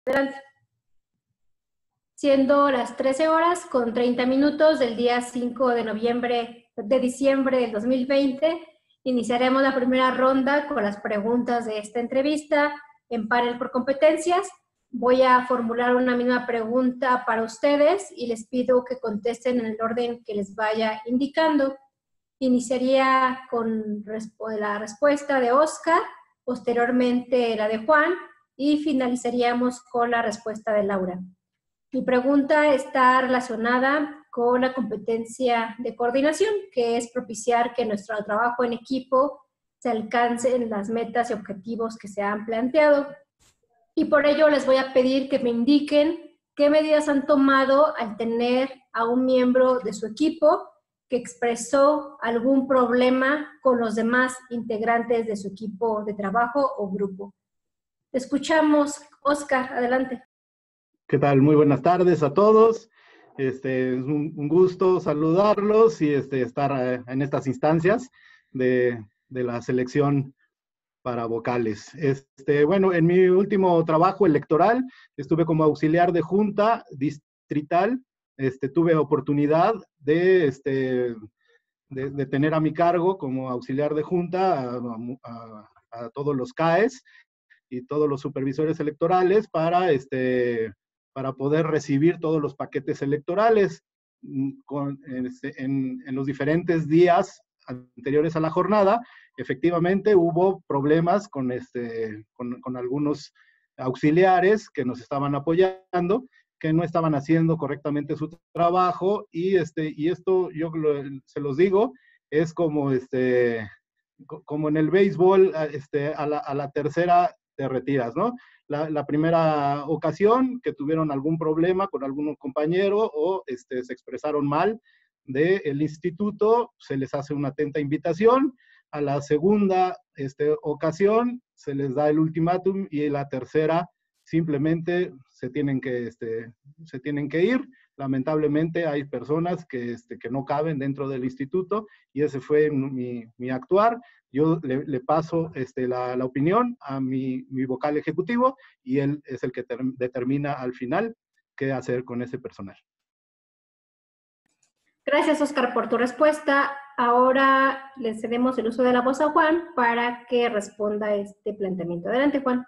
Adelante. Siendo las 13 horas con 30 minutos del día 5 de diciembre del 2020, iniciaremos la primera ronda con las preguntas de esta entrevista en panel por competencias. Voy a formular una misma pregunta para ustedes y les pido que contesten en el orden que les vaya indicando. Iniciaría con la respuesta de Oscar, posteriormente la de Juan y finalizaríamos con la respuesta de Laura. Mi pregunta está relacionada con la competencia de coordinación, que es propiciar que nuestro trabajo en equipo se alcancen las metas y objetivos que se han planteado. Y por ello les voy a pedir que me indiquen qué medidas han tomado al tener a un miembro de su equipo que expresó algún problema con los demás integrantes de su equipo de trabajo o grupo. Te escuchamos, Oscar, adelante. ¿Qué tal? Muy buenas tardes a todos. Es un gusto saludarlos y estar en estas instancias de la selección para vocales. Bueno, en mi último trabajo electoral estuve como auxiliar de junta distrital. Tuve oportunidad de tener a mi cargo como auxiliar de junta a todos los CAEs y todos los supervisores electorales para poder recibir todos los paquetes electorales en los diferentes días anteriores a la jornada. Efectivamente hubo problemas con algunos auxiliares que nos estaban apoyando, que no estaban haciendo correctamente su trabajo, y esto yo se los digo, es como en el béisbol, a la tercera te retiras, ¿no? La primera ocasión que tuvieron algún problema con algún compañero o se expresaron mal del instituto, se les hace una atenta invitación. A la segunda ocasión se les da el ultimátum, y la tercera simplemente se tienen que ir. Lamentablemente hay personas que no caben dentro del instituto, y ese fue mi actuar. Yo le paso la opinión a mi vocal ejecutivo, y él es el que determina al final qué hacer con ese personal. Gracias, Oscar, por tu respuesta. Ahora le cedemos el uso de la voz a Juan para que responda a este planteamiento. Adelante, Juan.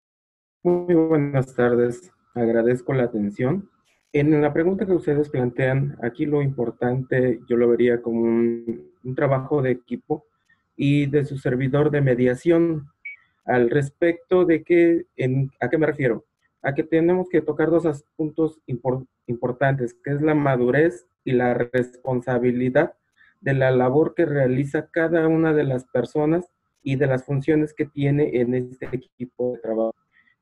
Muy buenas tardes. Agradezco la atención. En la pregunta que ustedes plantean, aquí lo importante yo lo vería como un trabajo de equipo y de su servidor de mediación. Al respecto de ¿a qué me refiero? A que tenemos que tocar dos puntos importantes, que es la madurez y la responsabilidad de la labor que realiza cada una de las personas y de las funciones que tiene en este equipo de trabajo.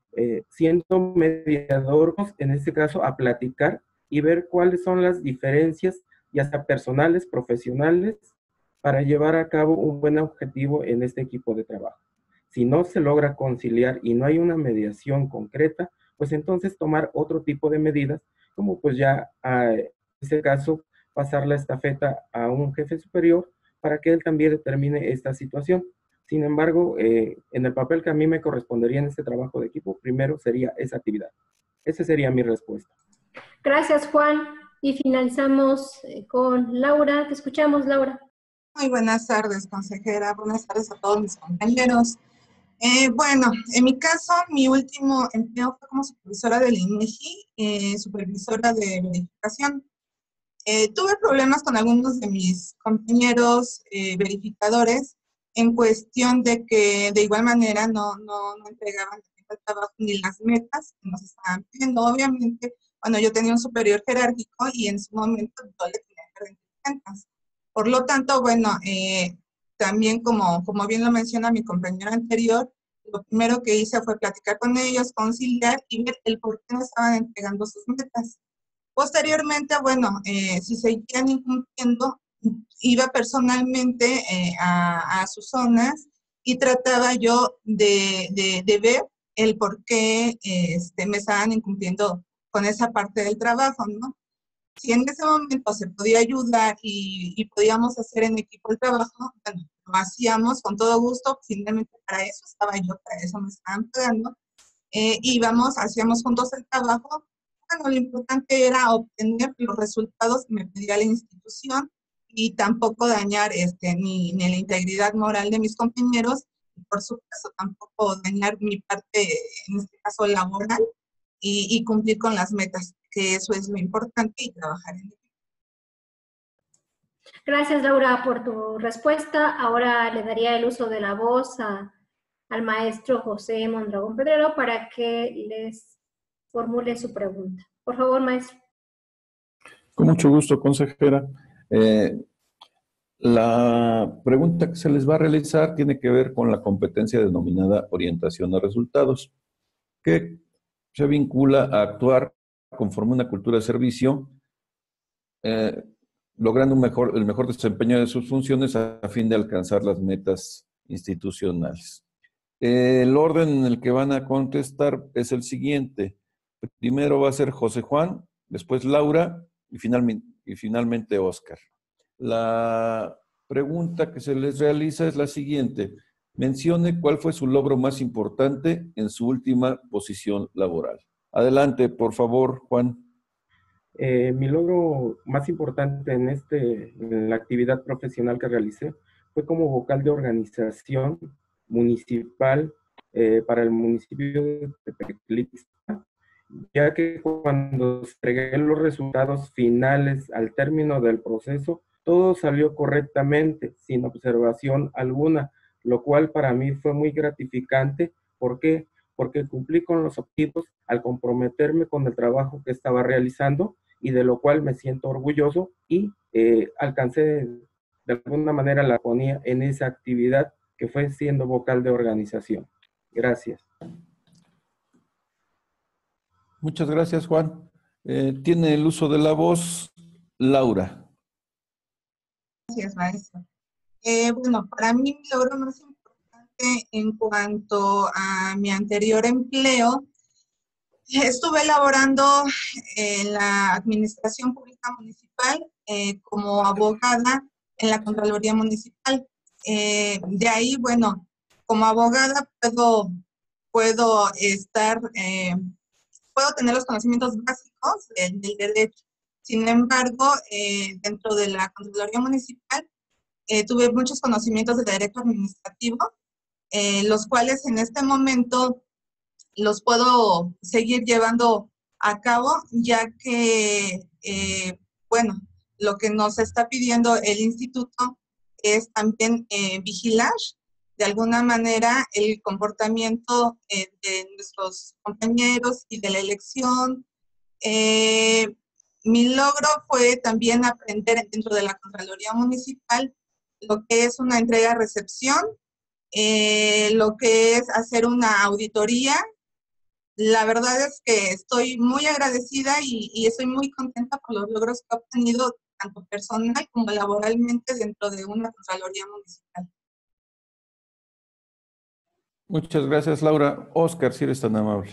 Siendo mediador, en este caso, a platicar y ver cuáles son las diferencias, ya sea personales, profesionales, para llevar a cabo un buen objetivo en este equipo de trabajo. Si no se logra conciliar y no hay una mediación concreta, pues entonces tomar otro tipo de medidas, como pues ya en este caso pasar la estafeta a un jefe superior para que él también determine esta situación. Sin embargo, en el papel que a mí me correspondería en este trabajo de equipo, primero sería esa actividad. Esa sería mi respuesta. Gracias, Juan. Y finalizamos con Laura. Te escuchamos, Laura. Muy buenas tardes, consejera. Buenas tardes a todos mis compañeros. Bueno, en mi caso, mi último empleo fue como supervisora del INEGI, supervisora de verificación. Tuve problemas con algunos de mis compañeros verificadores en cuestión de que de igual manera no entregaban el trabajo ni las metas que nos estaban pidiendo. Obviamente, cuando yo tenía un superior jerárquico y en su momento yo le tenía que rendir cuentas. Por lo tanto, bueno, también como bien lo menciona mi compañero anterior, lo primero que hice fue platicar con ellos, conciliar y ver el por qué no estaban entregando sus metas. Posteriormente, bueno, si seguían incumpliendo, iba personalmente a sus zonas y trataba yo de ver el por qué me estaban incumpliendo con esa parte del trabajo, ¿no? Si en ese momento se podía ayudar y podíamos hacer en equipo el trabajo, bueno, lo hacíamos con todo gusto. Finalmente para eso estaba yo, para eso me estaban pagando. hacíamos juntos el trabajo. Bueno, lo importante era obtener los resultados que me pedía la institución y tampoco dañar ni la integridad moral de mis compañeros, y por supuesto tampoco dañar mi parte, en este caso laboral, y cumplir con las metas, que eso es lo importante, y trabajar en ello. Gracias, Laura, por tu respuesta. Ahora le daría el uso de la voz al maestro José Mondragón Pedrero para que les formule su pregunta. Por favor, maestro. Con mucho gusto, consejera. La pregunta que se les va a realizar tiene que ver con la competencia denominada orientación a resultados, que se vincula a actuar conforme a una cultura de servicio, logrando el mejor desempeño de sus funciones a fin de alcanzar las metas institucionales. El orden en el que van a contestar es el siguiente. Primero va a ser José Juan, después Laura y finalmente Óscar. La pregunta que se les realiza es la siguiente. Mencione cuál fue su logro más importante en su última posición laboral. Adelante, por favor, Juan. Mi logro más importante en la actividad profesional que realicé fue como vocal de organización municipal para el municipio de Tepextlíxtla, ya que cuando entregué los resultados finales al término del proceso, todo salió correctamente, sin observación alguna, lo cual para mí fue muy gratificante. ¿Por qué? Porque cumplí con los objetivos al comprometerme con el trabajo que estaba realizando, y de lo cual me siento orgulloso, y alcancé de alguna manera la ponía en esa actividad que fue siendo vocal de organización. Gracias. Muchas gracias, Juan. Tiene el uso de la voz Laura. Gracias, maestro. Bueno, para mí mi logro más importante en cuanto a mi anterior empleo, estuve laborando en la Administración Pública Municipal como abogada en la Contraloría Municipal. De ahí, bueno, como abogada puedo tener los conocimientos básicos del derecho. Sin embargo, dentro de la Contraloría Municipal tuve muchos conocimientos de derecho administrativo, los cuales en este momento los puedo seguir llevando a cabo, ya que, bueno, lo que nos está pidiendo el instituto es también vigilar de alguna manera el comportamiento de nuestros compañeros y de la elección. Mi logro fue también aprender dentro de la Contraloría Municipal lo que es una entrega-recepción, lo que es hacer una auditoría. La verdad es que estoy muy agradecida y estoy muy contenta por los logros que he obtenido tanto personal como laboralmente dentro de una Contraloría Municipal. Muchas gracias, Laura. Óscar, si eres tan amable.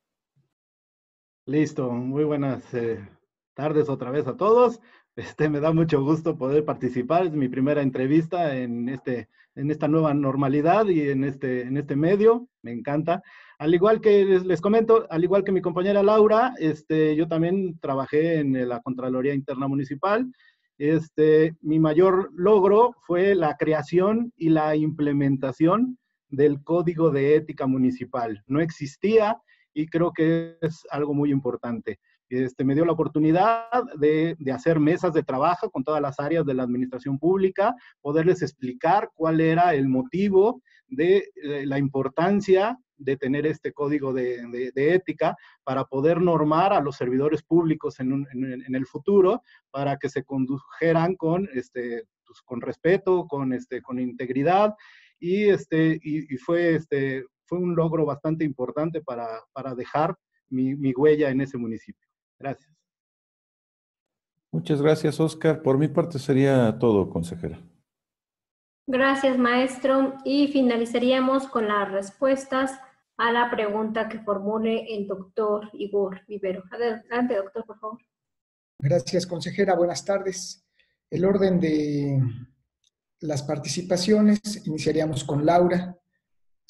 Listo, muy buenas tardes otra vez a todos. Me da mucho gusto poder participar. Es mi primera entrevista en esta nueva normalidad y en este medio. Me encanta. Al igual que les comento, al igual que mi compañera Laura, yo también trabajé en la Contraloría Interna Municipal. Mi mayor logro fue la creación y la implementación del Código de Ética Municipal. No existía y creo que es algo muy importante. Me dio la oportunidad de hacer mesas de trabajo con todas las áreas de la administración pública, poderles explicar cuál era el motivo de la importancia de tener este código de ética para poder normar a los servidores públicos en el futuro, para que se condujeran con respeto, con integridad, y fue un logro bastante importante para dejar mi huella en ese municipio. Gracias. Muchas gracias, Óscar. Por mi parte sería todo, consejera. Gracias, maestro. Y finalizaríamos con las respuestas a la pregunta que formule el doctor Igor Vivero. Adelante, doctor, por favor. Gracias, consejera. Buenas tardes. El orden de las participaciones, iniciaríamos con Laura.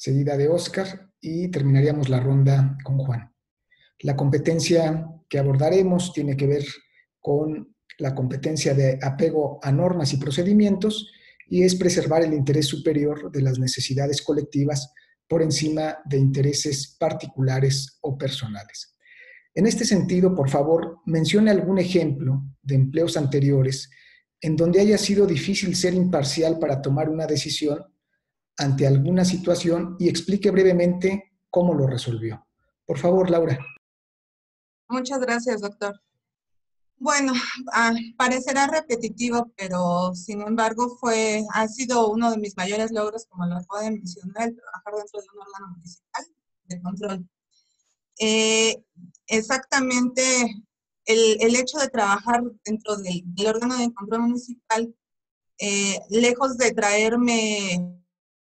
seguida de Óscar, y terminaríamos la ronda con Juan. La competencia que abordaremos tiene que ver con la competencia de apego a normas y procedimientos, y es preservar el interés superior de las necesidades colectivas por encima de intereses particulares o personales. En este sentido, por favor, mencione algún ejemplo de empleos anteriores en donde haya sido difícil ser imparcial para tomar una decisión ante alguna situación y explique brevemente cómo lo resolvió. Por favor, Laura. Muchas gracias, doctor. Bueno, parecerá repetitivo, pero sin embargo ha sido uno de mis mayores logros, como lo acabo de mencionar, el trabajar dentro de un órgano municipal de control. Exactamente, el hecho de trabajar dentro del órgano de control municipal, lejos de traerme...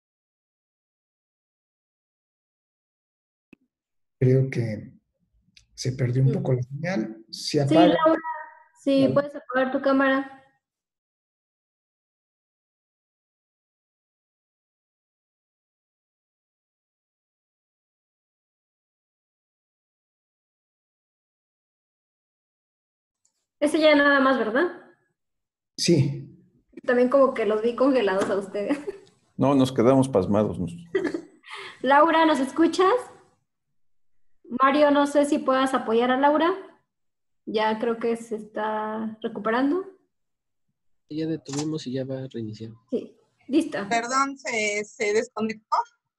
Creo que se perdió un poco la señal. Se Sí, apaga. Laura, sí, puedes apagar tu cámara. Ese ya nada más, ¿verdad? Sí. También como que los vi congelados a ustedes. No, nos quedamos pasmados. Laura, ¿nos escuchas? Mario, no sé si puedas apoyar a Laura. Ya creo que se está recuperando. Ya detuvimos y ya va a reiniciar. Sí, listo. Perdón, se desconectó.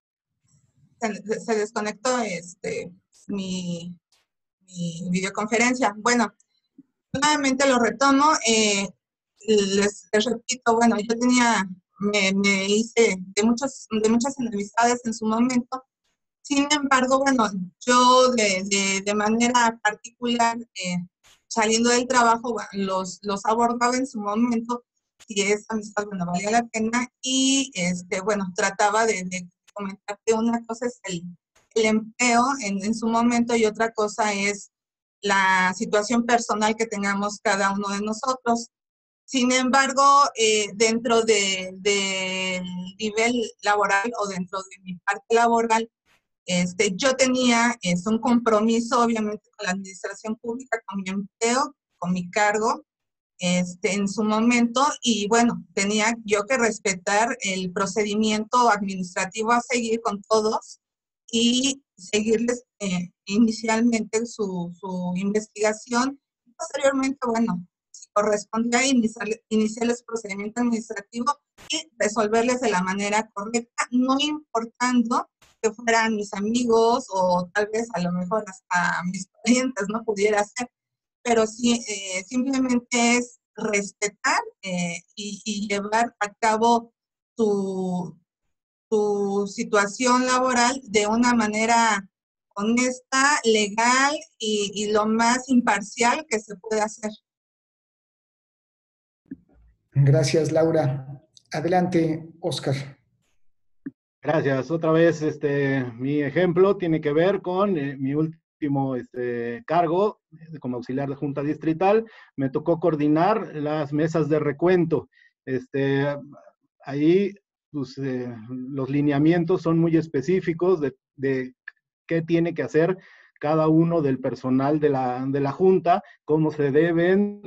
Se desconectó mi videoconferencia. Bueno, nuevamente lo retomo. Les repito, bueno, yo me hice de muchas enemistades en su momento. Sin embargo, bueno, yo de manera particular, saliendo del trabajo, bueno, los abordaba en su momento, si esa amistad, bueno, valía la pena, y bueno, trataba de comentarte. Una cosa es el empleo en su momento, y otra cosa es la situación personal que tengamos cada uno de nosotros. Sin embargo, dentro del nivel laboral o dentro de mi parte laboral, yo tenía un compromiso, obviamente, con la administración pública, con mi empleo, con mi cargo, en su momento, y bueno, tenía yo que respetar el procedimiento administrativo a seguir con todos y seguirles inicialmente su investigación. Posteriormente, bueno, si correspondía iniciarles procedimiento administrativo y resolverles de la manera correcta, no importando que fueran mis amigos o tal vez a lo mejor hasta mis clientes, no pudiera ser, pero sí, simplemente es respetar y llevar a cabo tu situación laboral de una manera honesta, legal y lo más imparcial que se puede hacer. Gracias, Laura. Adelante, Óscar. Gracias. Otra vez, mi ejemplo tiene que ver con mi último cargo como auxiliar de Junta Distrital. Me tocó coordinar las mesas de recuento. Ahí pues, los lineamientos son muy específicos de qué tiene que hacer cada uno del personal de la Junta, cómo se deben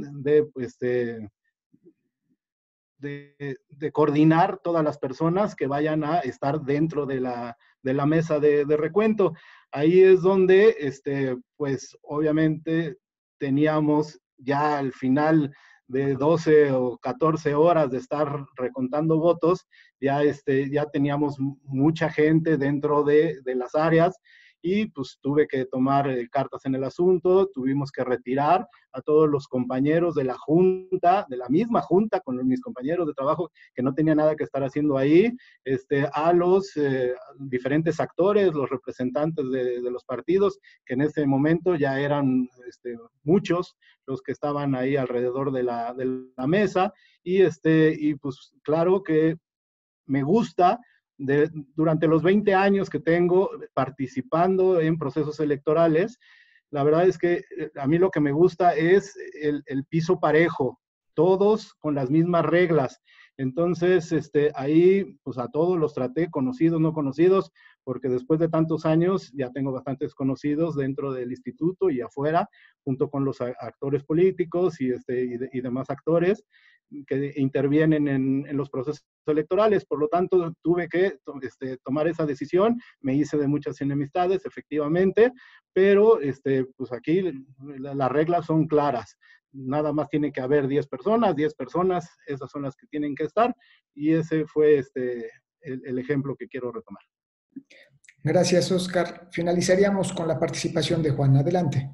de coordinar todas las personas que vayan a estar dentro de la mesa de recuento. Ahí es donde, pues obviamente teníamos ya al final de 12 o 14 horas de estar recontando votos, ya teníamos mucha gente dentro de las áreas, y pues tuve que tomar cartas en el asunto. Tuvimos que retirar a todos los compañeros de la junta, de la misma junta, con mis compañeros de trabajo que no tenían nada que estar haciendo ahí, a los diferentes actores, los representantes de los partidos, que en ese momento ya eran muchos los que estaban ahí alrededor de la mesa, y pues claro que me gusta. Durante los 20 años que tengo participando en procesos electorales, la verdad es que a mí lo que me gusta es el piso parejo, todos con las mismas reglas. Entonces, ahí, pues a todos los traté, conocidos, no conocidos, porque después de tantos años ya tengo bastantes conocidos dentro del instituto y afuera, junto con los actores políticos y demás actores que intervienen en los procesos electorales. Por lo tanto, tuve que tomar esa decisión. Me hice de muchas enemistades, efectivamente, pero pues aquí las reglas son claras. Nada más tiene que haber 10 personas, esas son las que tienen que estar, y ese fue el ejemplo que quiero retomar. Gracias, Oscar. Finalizaríamos con la participación de Juan. Adelante.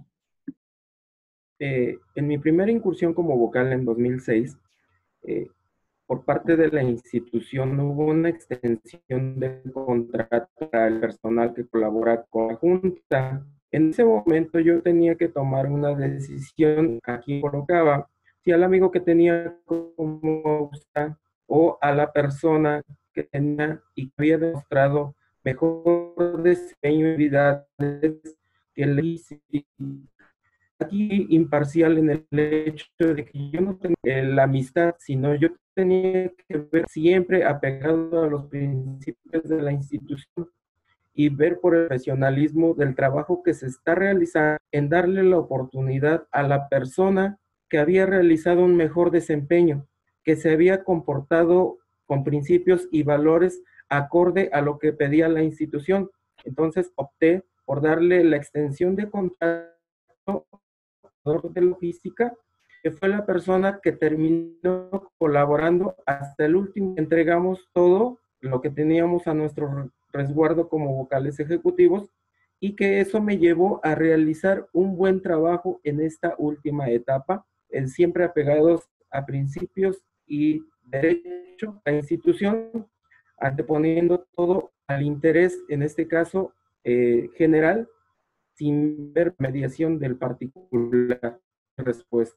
En mi primera incursión como vocal en 2006, por parte de la institución hubo una extensión de contrato para el personal que colabora con la Junta. En ese momento yo tenía que tomar una decisión a quién colocaba, si al amigo que tenía como o a la persona que tenía y que había demostrado mejor desempeño y habilidades que le hice. Aquí imparcial en el hecho de que yo no tenía la amistad, sino yo tenía que ver siempre apegado a los principios de la institución y ver por el profesionalismo del trabajo que se está realizando en darle la oportunidad a la persona que había realizado un mejor desempeño, que se había comportado con principios y valores acorde a lo que pedía la institución. Entonces opté por darle la extensión de contrato de logística, que fue la persona que terminó colaborando hasta el último. Entregamos todo lo que teníamos a nuestro resguardo como vocales ejecutivos, y que eso me llevó a realizar un buen trabajo en esta última etapa, siempre apegados a principios y derecho a la institución, anteponiendo todo al interés, en este caso general, sin ver mediación del particular respuesta.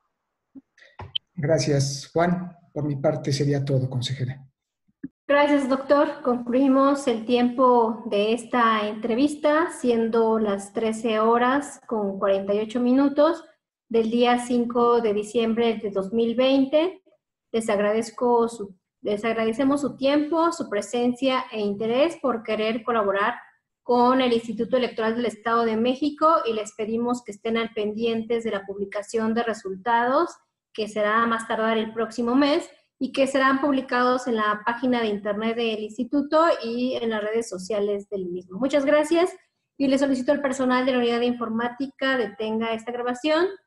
Gracias, Juan. Por mi parte sería todo, consejera. Gracias, doctor. Concluimos el tiempo de esta entrevista, siendo las 13 horas con 48 minutos del día 5 de diciembre de 2020. Les agradecemos su tiempo, su presencia e interés por querer colaborar con el Instituto Electoral del Estado de México, y les pedimos que estén al pendientes de la publicación de resultados, que será más tardar el próximo mes, y que serán publicados en la página de internet del instituto y en las redes sociales del mismo. Muchas gracias, y le solicito al personal de la unidad de informática detenga esta grabación